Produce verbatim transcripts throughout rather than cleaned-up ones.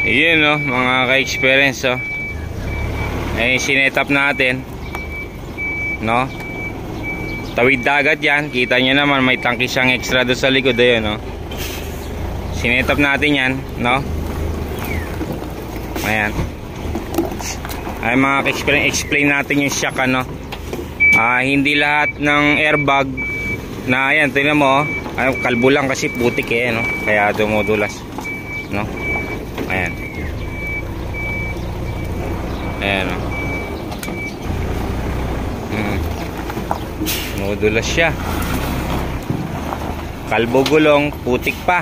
Yun no, mga ka-experience oh. Eh, sinetap natin. No? Tawid dagat yan. Kita nyo naman, may tangki siyang extra doon sa likod. Ayun no. Sinetap natin yan. No? Ayan. Ay mga ka-experience, explain natin yung shock ano. Ah, hindi lahat ng airbag na ayan, tingnan mo oh. Ay, kalbo lang kasi putik eh no. Kaya dumudulas. No? Ayan. Ayan o. Hmm. Dumudulas siya. Kalbo gulong, putik pa.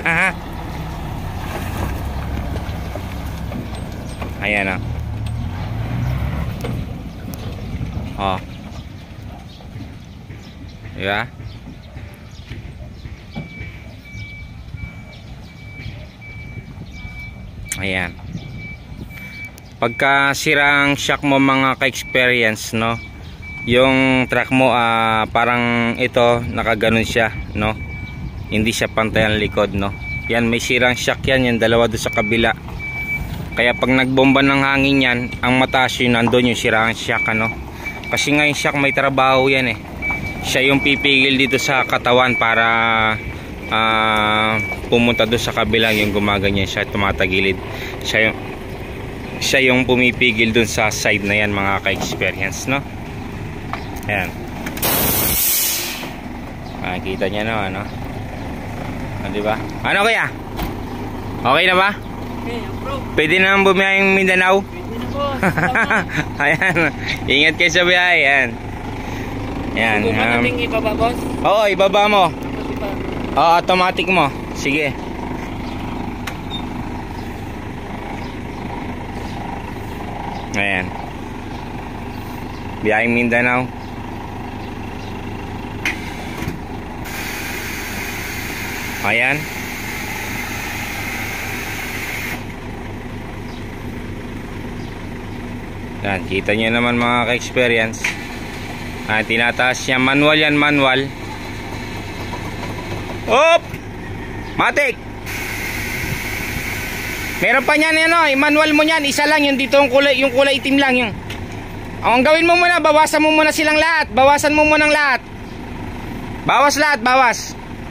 Ayan o. Oh. Diba? Ayan. Pagka sirang shock mo mga ka-experience no, yung truck mo uh, parang ito nakaganon siya no, hindi siya pantay ang likod no. Yan, may sirang shock yan, yung dalawa doon sa kabila. Kaya pag nagbomba ng hangin yan, ang mataas yun, nandun yung sirang shock ano. Kasi nga yung shock may trabaho yan eh. Siya yung pipigil dito sa katawan para uh, pumunta doon sa kabila, yung gumaganyan siya, tumatagilid. Siya yung siya yung pumipigil dun sa side na yan mga ka-experience no. Ayan. Makikita nyo no ano. Ah, diba? Ano kaya? Okay na ba? Okay, approve. Pwede na nang bumiyahing Mindanao? Pwede na po. Ayan. Ingat kayo sa biyahe. Ayan. Ayan. Gusto ba Um, nating ibaba boss? Oo, ibaba mo. Tapos iba. Oo, automatic mo. Sige. Ayan. Biyaheng Mindanao. Ayan. Yan, kita nyo naman mga ka-experience. Ah, tinataas niya. Manual yan, manual. Op! Matik! Meron pa niyan ano, i-manual mo niyan, isa lang yung dito yung kulay, yung kulay itim lang yung. Ang gawin mo muna, bawasan mo muna silang lahat. Bawasan mo muna ng lahat. Bawas lahat, bawas.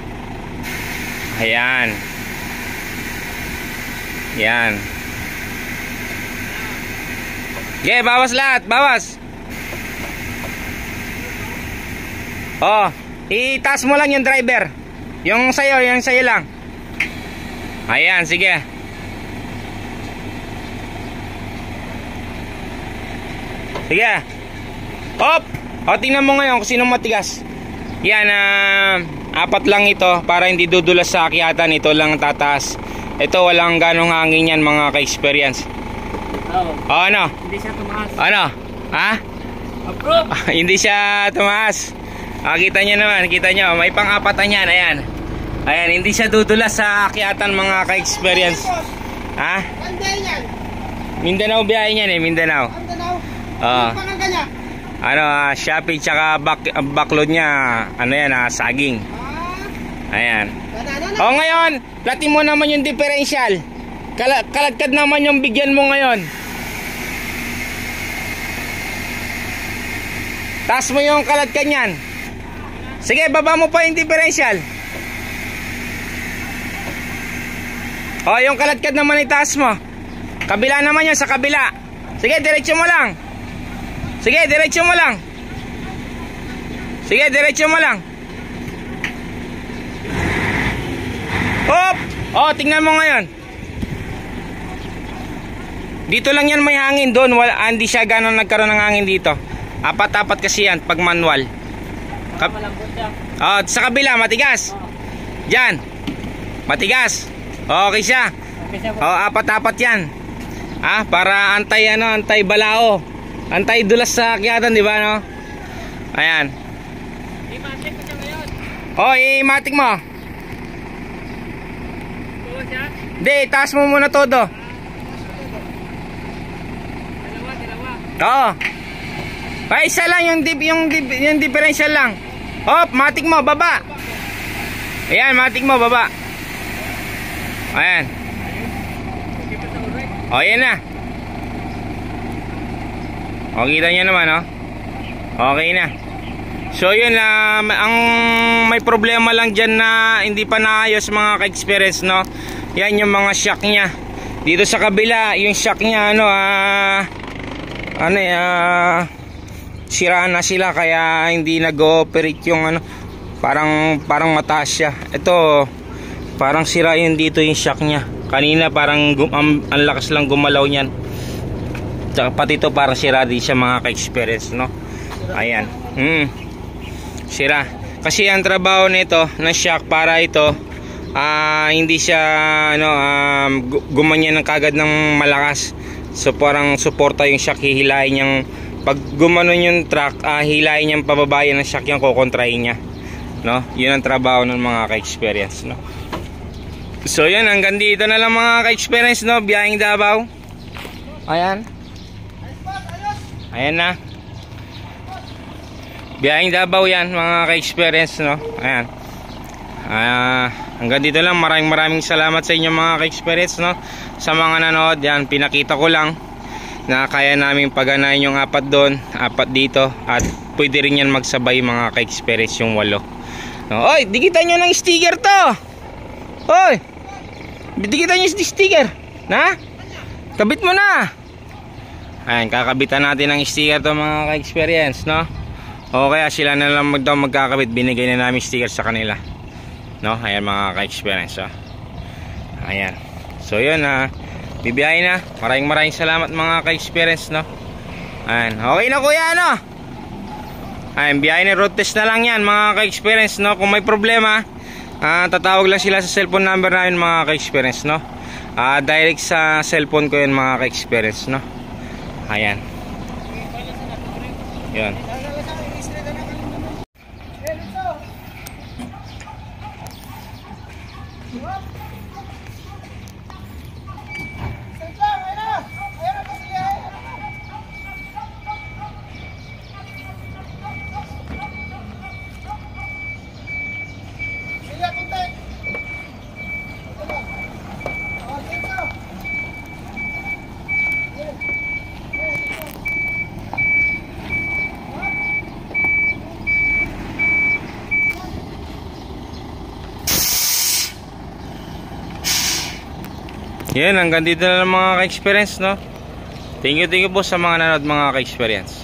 Ayan. Yan. Okay, bawas lahat, bawas. Oh, itaas mo lang yung driver. Yung sayo, yung sayo lang. Ayan, sige. Sige. Hop. O, tingnan mo ngayon kung sinong matigas. Yan, uh, apat lang ito para hindi dudulas sa akyatan. Ito lang tataas. Ito walang ganong hangin yan mga ka-experience. Oh. O, ano? Hindi siya tumaas. Ano? Ha? Approve. Hindi siya tumaas. Ah, kita nyo naman, kita nyo. May pang-apatan yan, ayan. Ayan, hindi siya dudulas sa akyatan mga ka-experience. Ha? Mindanao biyahe niyan eh, Mindanao. Mindanao. Oo. Ano pangalan niya? Ano, uh, Shopee tsaka back, uh, backload niya, ano yan, uh, saging. Ayan. O ngayon, platin mo naman yung differential. Kal kalagkad naman yung bigyan mo ngayon. Taas mo yung kalagkad niyan. Sige, baba mo pa yung differential. O, yung kalagkad naman itaas mo. Kabila naman yun, sa kabila. Sige, diretso mo lang. Sige, diretso mo lang. Sige, diretso mo lang. Hop! O, tingnan mo ngayon. Dito lang yan may hangin. Doon, wala, hindi siya gano'n nagkaroon ng hangin dito. Apat-apat kasi yan, pag manual. Kap o, sa kabila, matigas. Diyan. Matigas. Okay siya. O, apat-apat yan. Ah, para antay ano, antay balao. Antay dulas sa akyatan, di ba no? Ayan. I-matic ko siya ngayon. O, i-matic mo. Bawas siya? Hindi, taas mo muna todo. Dalawa, dalawa. Oo. Ay, isa lang yung, dip, yung, dip, yung differential lang. Hop, matic mo, baba. Ayan, matic mo, baba. Ayan. O, yan na. O, kita nyo naman, o. Okay na. So, yun, uh, ang may problema lang dyan na hindi pa naayos mga ka-experience, no? Yan yung mga shock niya. Dito sa kabila, yung shock niya, ano, ah, ano, ah, sira na sila, kaya hindi nag-ooperate yung, ano, parang, parang mataas siya. Ito, parang sira yun dito yung shock niya. Kanina, parang, gum ang, ang lakas lang gumalaw niyan. Tsaka pati ito, parang sira din siya mga ka-experience, no? Ayan. Hmm. Sira. Kasi ang trabaho nito na shock para ito, uh, hindi siya ano, um, gumanyan ng kagad ng malakas. So parang suporta yung shock, hihilahin niyang pag gumanon yung truck, uh, hihilahin niyang pababayan ng shock yung kukontrahin niya, no? Yun ang trabaho ng mga ka-experience, no? So yun, hanggang dito na lang mga ka-experience, no? Biyaheng Davao. Ayan. Ayan na. Biyaheng Davao yan mga ka-experience, no? Ayan. Uh, hanggang dito lang. Maraming maraming salamat sa inyo mga ka-experience, no? Sa mga nanood, yan, pinakita ko lang na kaya namin paganahin yung apat doon, apat dito, at pwede rin yan magsabay mga ka-experience yung walo, no? Oy, dikitan nyo ng sticker to. Oy, dikitan nyo yung sticker na? Kabit mo na. Ayan, kakabitan natin ng sticker to mga ka-experience, no? O kaya sila na lang mag daw magkakabit, binigay na namin sticker sa kanila, no? Ayan mga ka-experience, oh. Ayan. So yun, ah, bibiyahin na. Maraming maraming salamat mga ka-experience, no? Ayan. Okay na kuya, no? Ayan, biyahin na, road test na lang yan mga ka-experience, no? Kung may problema, ah, tatawag lang sila sa cellphone number namin mga ka-experience, no? Ah, direct sa cellphone ko yun mga ka-experience, no? Ayan. Yun. Yan, hanggang dito na lang mga ka-experience, no? Thank you, thank you po sa mga nanood mga ka-experience.